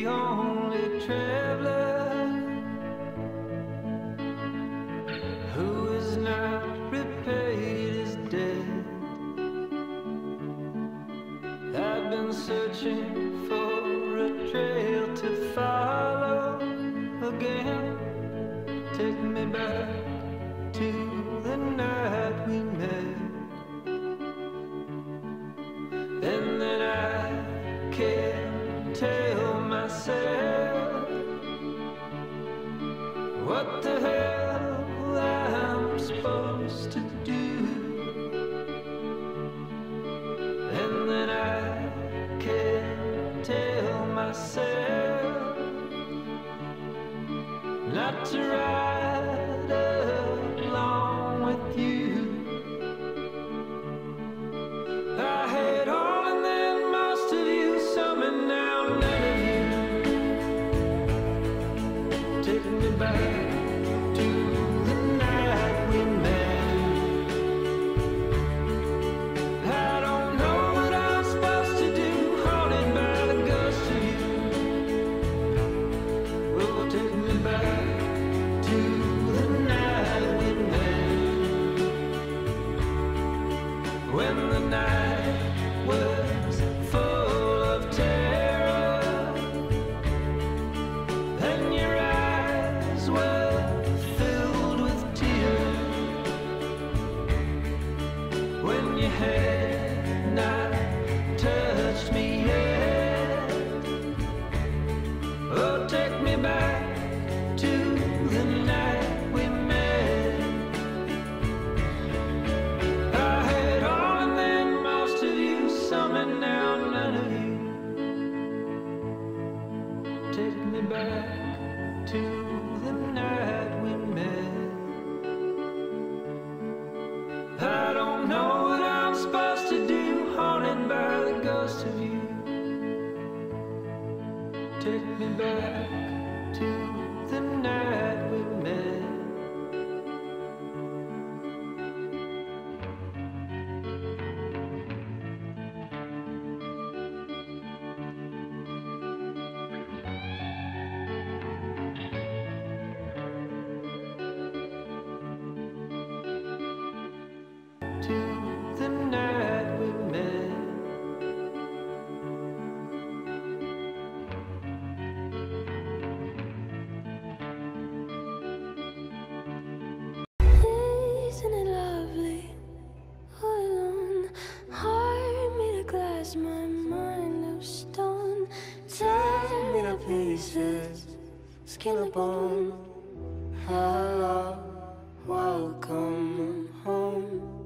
the only traveler who is not repaid his debt. I've been searching for a trail to follow again. Take me back to the night we met, and then I can't tell myself what the hell I'm supposed to do. And then I can't tell myself not to ride along with you. I had all and then most of you, some and now none of you. Take me back to the night we met. I don't know what I'm supposed to do, haunted by the ghost of you. Oh, take me back to the night we met, when the night was full of terror and your eyes were filled with tears, when you had not touched me yet. Oh, take me back to the night we met. I had all and then most of you, some and now none of you. Take me back to the night we met. I don't know what I'm supposed to do, haunted by the ghost of you. Take me back to the night we met. To the night we met. Isn't it lovely? All alone, heart made of glass, my mind of stone. Tear me to pieces, skin and bone. Hello, welcome home.